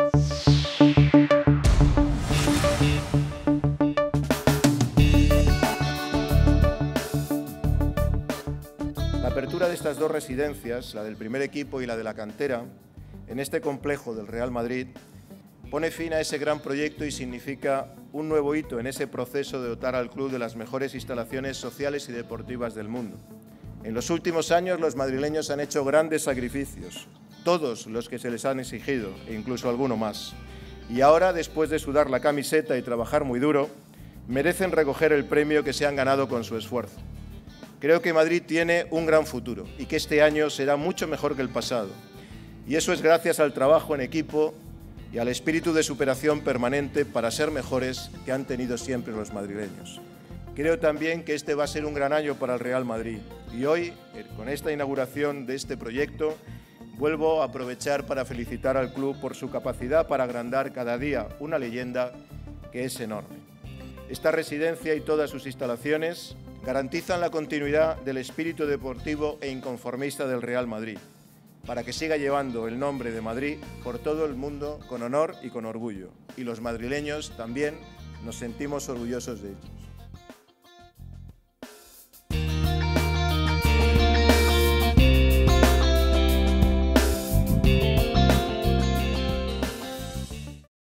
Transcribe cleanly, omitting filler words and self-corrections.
La apertura de estas dos residencias, la del primer equipo y la de la cantera, en este complejo del Real Madrid, pone fin a ese gran proyecto y significa un nuevo hito en ese proceso de dotar al club de las mejores instalaciones sociales y deportivas del mundo. En los últimos años los madrileños han hecho grandes sacrificios, todos los que se les han exigido, e incluso alguno más. Y ahora, después de sudar la camiseta y trabajar muy duro, merecen recoger el premio que se han ganado con su esfuerzo. Creo que Madrid tiene un gran futuro y que este año será mucho mejor que el pasado. Y eso es gracias al trabajo en equipo y al espíritu de superación permanente para ser mejores que han tenido siempre los madrileños. Creo también que este va a ser un gran año para el Real Madrid. Y hoy, con esta inauguración de este proyecto, vuelvo a aprovechar para felicitar al club por su capacidad para agrandar cada día una leyenda que es enorme. Esta residencia y todas sus instalaciones garantizan la continuidad del espíritu deportivo e inconformista del Real Madrid, para que siga llevando el nombre de Madrid por todo el mundo con honor y con orgullo. Y los madrileños también nos sentimos orgullosos de ellos.